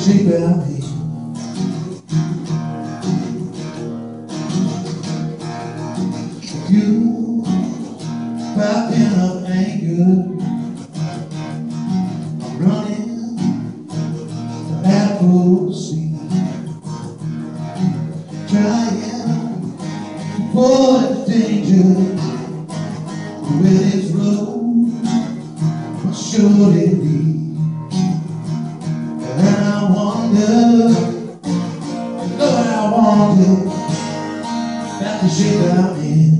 shape out me. You piping up anger, I'm running the apple seed, trying to avoid danger with its road must surely lead. And I wonder, Lord, I wonder about the shape I'm in.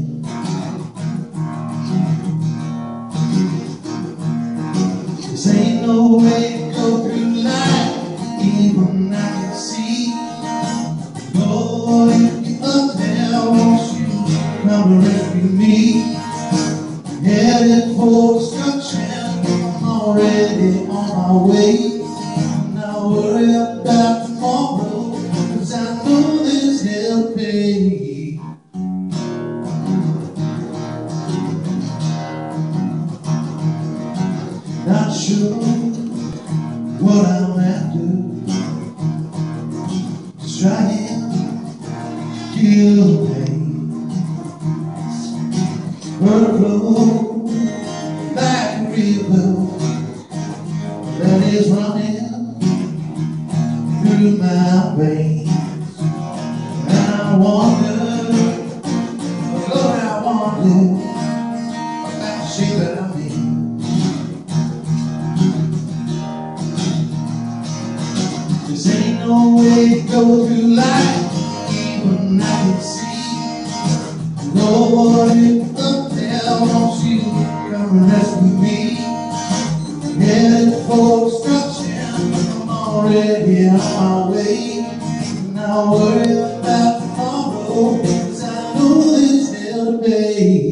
This ain't no way to go through life, even I can see. Lord, if you're up there, won't you come to rescue me? Headed for destruction, I'm already on my way. I'm not worried about tomorrow, 'cause I know there's hell to pay. Not sure what I'm after, just trying to kill the pain. Bird flow like a river that is running through my veins. And I wonder, Lord, I wonder about the shape that I'm in. This ain't no way to go through life, even I can see. Lord, if up there, won't you come and rescue me? Headed for destruction, I'm already on my way. Not worried about tomorrow, 'cause I know there's hell to pay.